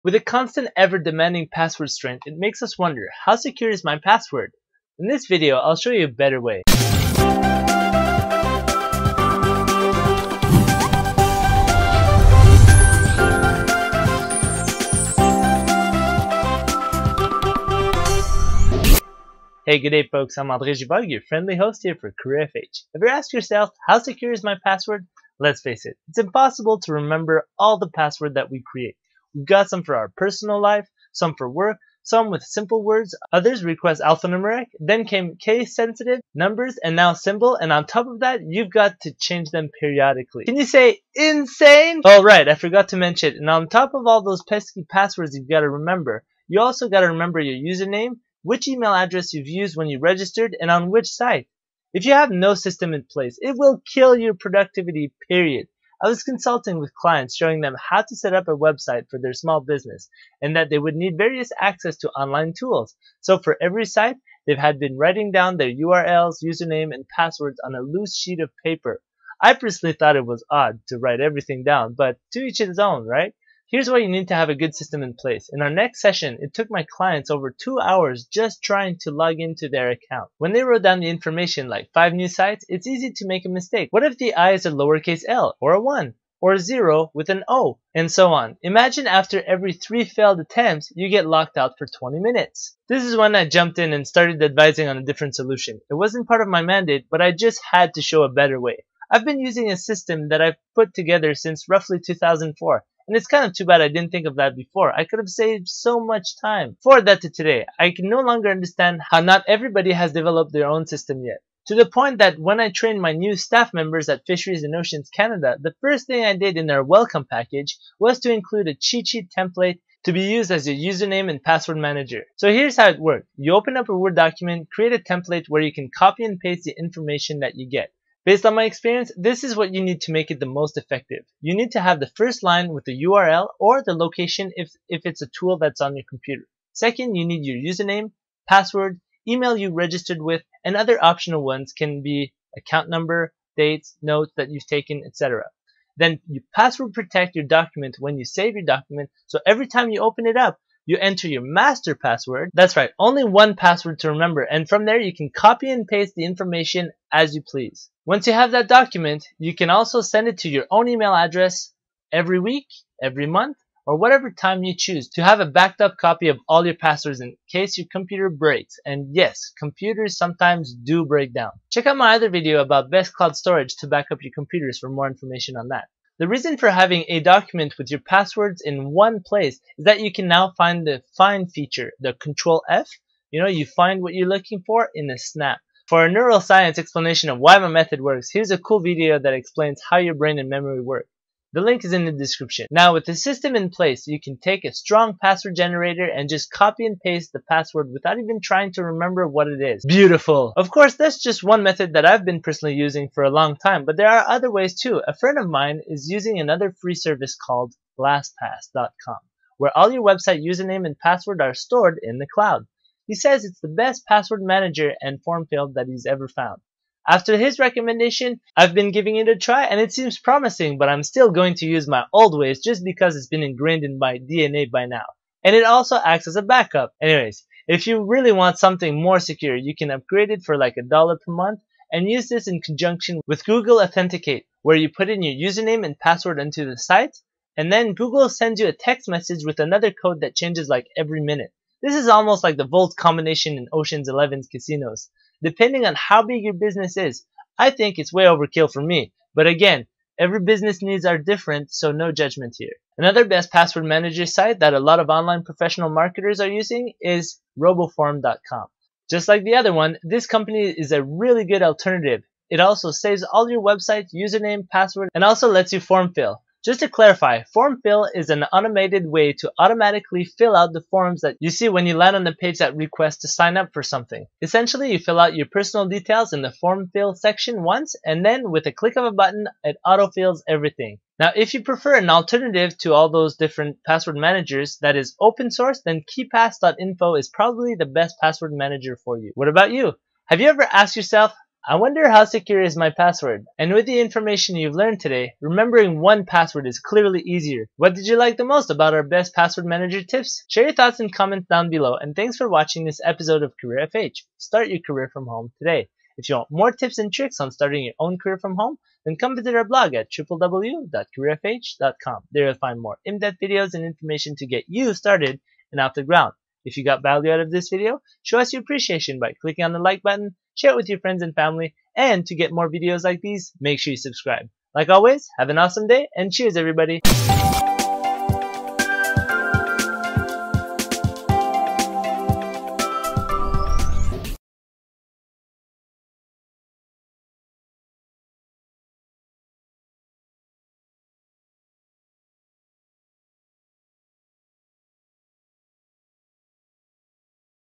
With a constant ever-demanding password strength, it makes us wonder, how secure is my password? In this video, I'll show you a better way. Hey, good day folks, I'm André Givag, your friendly host here for CareerFH. Have you asked yourself, how secure is my password? Let's face it, it's impossible to remember all the password that we create. We've got some for our personal life, some for work, some with simple words, others request alphanumeric, then came case-sensitive, numbers, and now symbol, and on top of that, you've got to change them periodically. Can you say insane? Oh right, I forgot to mention, and on top of all those pesky passwords you've got to remember, you also got to remember your username, which email address you've used when you registered, and on which site. If you have no system in place, it will kill your productivity, period. I was consulting with clients showing them how to set up a website for their small business and that they would need various access to online tools. So for every site, they've had been writing down their URLs, username, and passwords on a loose sheet of paper. I personally thought it was odd to write everything down, but to each his own, right? Here's why you need to have a good system in place. In our next session, it took my clients over 2 hours just trying to log into their account. When they wrote down the information like 5 new sites, it's easy to make a mistake. What if the I is a lowercase l, or a 1, or a 0 with an O, and so on? Imagine after every 3 failed attempts, you get locked out for 20 minutes. This is when I jumped in and started advising on a different solution. It wasn't part of my mandate, but I just had to show a better way. I've been using a system that I've put together since roughly 2004. And it's kind of too bad I didn't think of that before. I could have saved so much time. Forward that to today. I can no longer understand how not everybody has developed their own system yet. To the point that when I trained my new staff members at Fisheries and Oceans Canada, the first thing I did in their welcome package was to include a cheat sheet template to be used as your username and password manager. So here's how it worked. You open up a Word document, create a template where you can copy and paste the information that you get. Based on my experience, this is what you need to make it the most effective. You need to have the first line with the URL or the location if it's a tool that's on your computer. Second, you need your username, password, email you registered with, and other optional ones can be account number, dates, notes that you've taken, etc. Then you password protect your document when you save your document, so every time you open it up, you enter your master password. That's right, only one password to remember, and from there you can copy and paste the information as you please. Once you have that document, you can also send it to your own email address every week, every month, or whatever time you choose to have a backed up copy of all your passwords in case your computer breaks. And yes, computers sometimes do break down. Check out my other video about best cloud storage to back up your computers for more information on that. The reason for having a document with your passwords in one place is that you can now find the find feature, the Control F. You find what you're looking for in a snap. For a neuroscience explanation of why my method works, here's a cool video that explains how your brain and memory work. The link is in the description. Now with the system in place, you can take a strong password generator and just copy and paste the password without even trying to remember what it is. Beautiful! Of course, that's just one method that I've been personally using for a long time, but there are other ways too. A friend of mine is using another free service called LastPass.com, where all your website username and password are stored in the cloud. He says it's the best password manager and form field that he's ever found. After his recommendation, I've been giving it a try and it seems promising, but I'm still going to use my old ways just because it's been ingrained in my DNA by now. And it also acts as a backup. Anyways, if you really want something more secure, you can upgrade it for like $1 per month and use this in conjunction with Google Authenticate, where you put in your username and password into the site, and then Google sends you a text message with another code that changes like every minute. This is almost like the Volt combination in Ocean's 11's casinos. Depending on how big your business is, I think it's way overkill for me. But again, every business needs are different, so no judgment here. Another best password manager site that a lot of online professional marketers are using is Roboform.com. Just like the other one, this company is a really good alternative. It also saves all your website, username, password, and also lets you form fill. Just to clarify, form fill is an automated way to automatically fill out the forms that you see when you land on the page that requests to sign up for something. Essentially, you fill out your personal details in the form fill section once, and then with a click of a button, it autofills everything. Now, if you prefer an alternative to all those different password managers that is open source, then KeePass.info is probably the best password manager for you. What about you? Have you ever asked yourself, I wonder how secure is my password? And with the information you've learned today, remembering one password is clearly easier. What did you like the most about our best password manager tips? Share your thoughts and comments down below, and thanks for watching this episode of Career FH. Start your career from home today. If you want more tips and tricks on starting your own career from home, then come visit our blog at www.careerfh.com. There you'll find more in-depth videos and information to get you started and off the ground. If you got value out of this video, show us your appreciation by clicking on the like button, share it with your friends and family, and to get more videos like these, make sure you subscribe. Like always, have an awesome day, and cheers everybody!